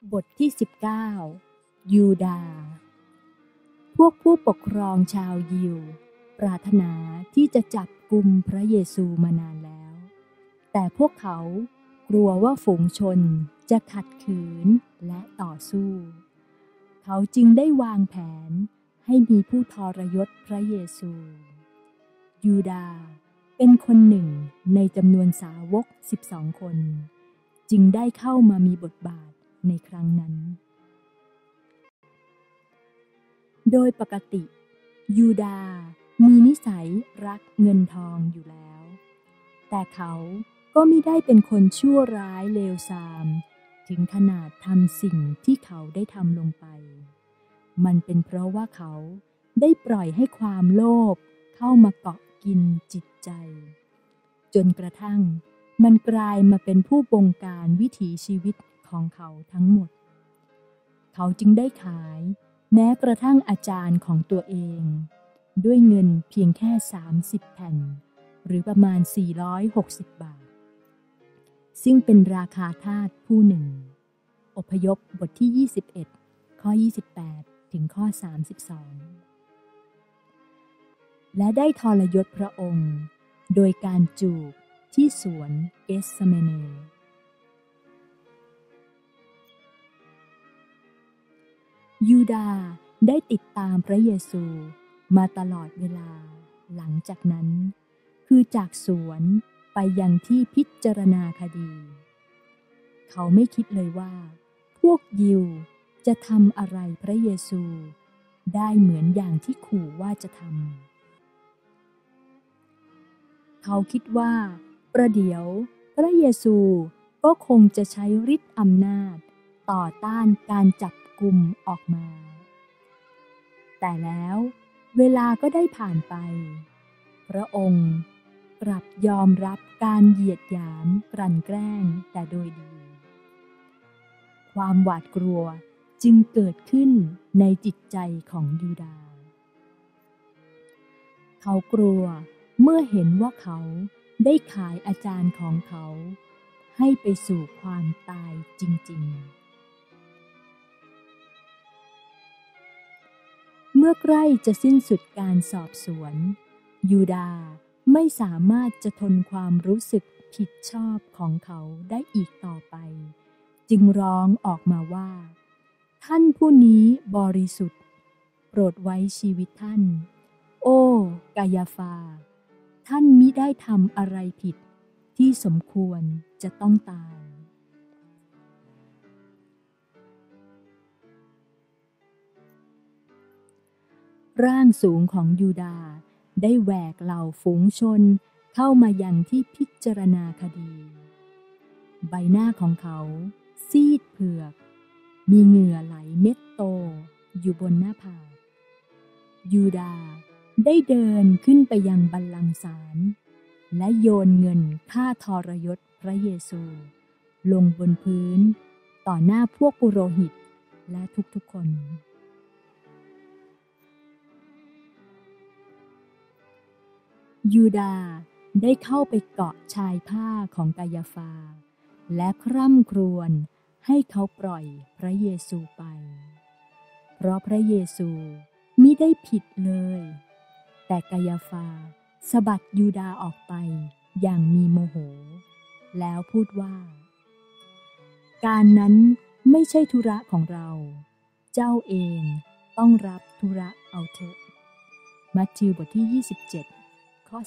บทที่19ยูดาห์พวกผู้ปกครองชาวยิวปรารถนาที่จะจับกุมพระเยซูมานานแล้วแต่พวกเขากลัวว่าฝูงชนจะขัดขืนและต่อสู้เขาจึงได้วางแผนให้มีผู้ทรยศพระเยซูยูดาห์เป็นคนหนึ่งในจำนวนสาวก12 คนจึงได้เข้ามามีบทบาทในครั้งนั้นโดยปกติยูดาห์มีนิสัยรักเงินทองอยู่แล้วแต่เขาก็มิได้เป็นคนชั่วร้ายเลวทรามถึงขนาดทำสิ่งที่เขาได้ทำลงไปมันเป็นเพราะว่าเขาได้ปล่อยให้ความโลภเข้ามาเกาะกินจิตใจจนกระทั่งมันกลายมาเป็นผู้บงการวิถีชีวิตของเขาทั้งหมดเขาจึงได้ขายแม้กระทั่งอาจารย์ของตัวเองด้วยเงินเพียงแค่30 แผ่นหรือประมาณ460 บาทซึ่งเป็นราคาทาสผู้หนึ่งอพยพบทที่21ข้อ28ถึงข้อ32และได้ทรยศพระองค์โดยการจูบที่สวนเกสเมเนยูดาห์ได้ติดตามพระเยซูมาตลอดเวลาหลังจากนั้นคือจากสวนไปยังที่พิจารณาคดีเขาไม่คิดเลยว่าพวกยิวจะทำอะไรพระเยซูได้เหมือนอย่างที่ขู่ว่าจะทำเขาคิดว่าประเดี๋ยวพระเยซูก็คงจะใช้ฤทธิ์อำนาจต่อต้านการจับกุมออกมาแต่แล้วเวลาก็ได้ผ่านไปพระองค์กลับยอมรับการเหยียดหยามกลั่นแกล้งแต่โดยดีความหวาดกลัวจึงเกิดขึ้นในจิตใจของยูดาห์เขากลัวเมื่อเห็นว่าเขาได้ขายอาจารย์ของเขาให้ไปสู่ความตายจริงๆเมื่อใกล้จะสิ้นสุดการสอบสวนยูดาห์ไม่สามารถจะทนความรู้สึกผิดชอบของเขาได้อีกต่อไปจึงร้องออกมาว่าท่านผู้นี้บริสุทธิ์โปรดไว้ชีวิตท่านโอ้กายาฟาท่านมิได้ทำอะไรผิดที่สมควรจะต้องตายร่างสูงของยูดาห์ได้แหวกเหล่าฝูงชนเข้ามายังที่พิจารณาคดีใบหน้าของเขาซีดเผือกมีเหงื่อไหลเม็ดโตอยู่บนหน้าผากยูดาห์ได้เดินขึ้นไปยังบัลลังก์ศาลและโยนเงินค่าทรยศพระเยซูลงบนพื้นต่อหน้าพวกปุโรหิตและทุกๆคนยูดาห์ได้เข้าไปเกาะชายผ้าของกายาฟาและคร่ำครวญให้เขาปล่อยพระเยซูไปเพราะพระเยซูมิได้ผิดเลยแต่กายาฟาสะบัดยูดาห์ออกไปอย่างมีโมโหแล้วพูดว่าการนั้นไม่ใช่ธุระของเราเจ้าเองต้องรับธุระเอาเถอะมัทธิวบทที่27ข้อ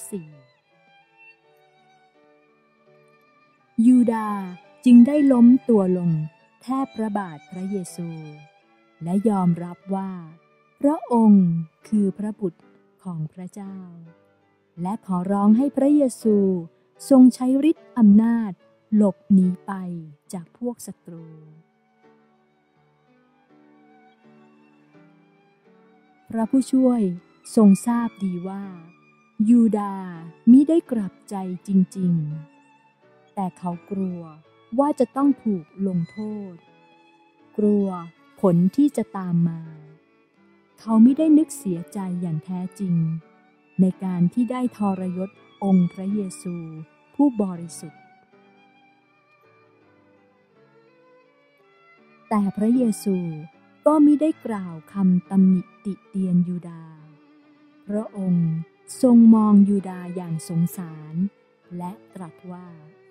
4ยูดาห์จึงได้ล้มตัวลงแทบพระบาทพระเยซูและยอมรับว่าพระองค์คือพระบุตรของพระเจ้าและขอร้องให้พระเยซูทรงใช้ฤทธิ์อำนาจหลบหนีไปจากพวกศัตรูพระผู้ช่วยทรงทราบดีว่ายูดาห์มิได้กลับใจจริงๆแต่เขากลัวว่าจะต้องถูกลงโทษกลัวผลที่จะตามมาเขามิได้นึกเสียใจอย่างแท้จริงในการที่ได้ทรยศองค์พระเยซูผู้บริสุทธิ์แต่พระเยซูก็มิได้กล่าวคำตำหนิติเตียนยูดาห์พระองค์ทรงมองยูดาห์อย่างสงสารและตรัสว่า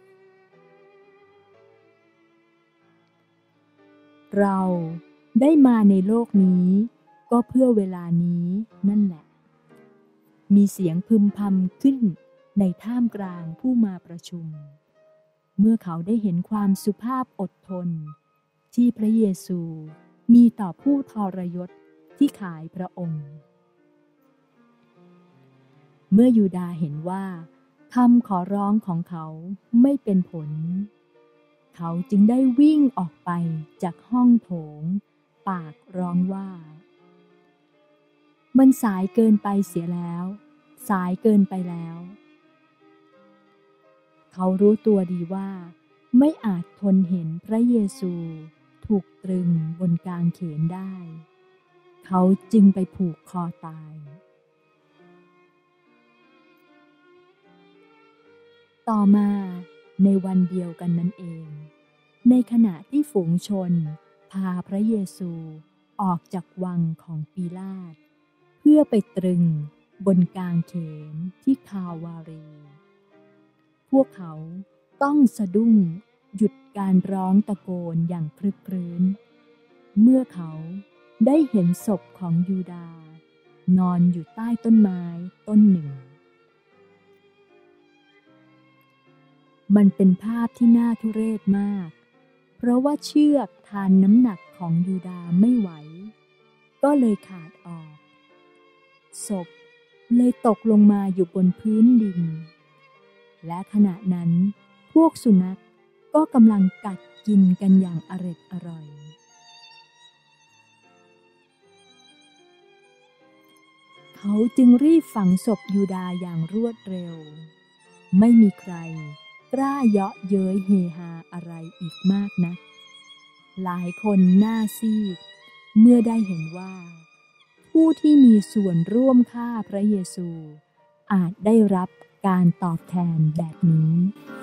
เราได้มาในโลกนี้ก็เพื่อเวลานี้นั่นแหละมีเสียงพึมพำขึ้นในท่ามกลางผู้มาประชุมเมื่อเขาได้เห็นความสุภาพอดทนที่พระเยซูมีต่อผู้ทรยศที่ขายพระองค์เมื่อยูดาห์เห็นว่าคำขอร้องของเขาไม่เป็นผลเขาจึงได้วิ่งออกไปจากห้องโถงปากร้องว่ามันสายเกินไปเสียแล้วสายเกินไปแล้วเขารู้ตัวดีว่าไม่อาจทนเห็นพระเยซูถูกตรึงบนกางเขนได้เขาจึงไปผูกคอตายต่อมาในวันเดียวกันนั้นเองในขณะที่ฝูงชนพาพระเยซูออกจากวังของปีลาตเพื่อไปตรึงบนกางเขนที่คาวารีพวกเขาต้องสะดุ้งหยุดการร้องตะโกนอย่างครึกครื้นเมื่อเขาได้เห็นศพของยูดาห์นอนอยู่ใต้ต้นไม้ต้นหนึ่งมันเป็นภาพที่น่าทุเรศมากเพราะว่าเชือกทานน้ำหนักของยูดาห์ไม่ไหวก็เลยขาดออกศพเลยตกลงมาอยู่บนพื้นดินและขณะนั้นพวกสุนัขก็กำลังกัดกินกันอย่างอร่อยเขาจึงรีบฝังศพยูดาห์อย่างรวดเร็วไม่มีใครกล้าเยาะเย้ยเฮฮาอะไรอีกมากนักหลายคนหน้าซีดเมื่อได้เห็นว่าผู้ที่มีส่วนร่วมฆ่าพระเยซูอาจได้รับการตอบแทนแบบนี้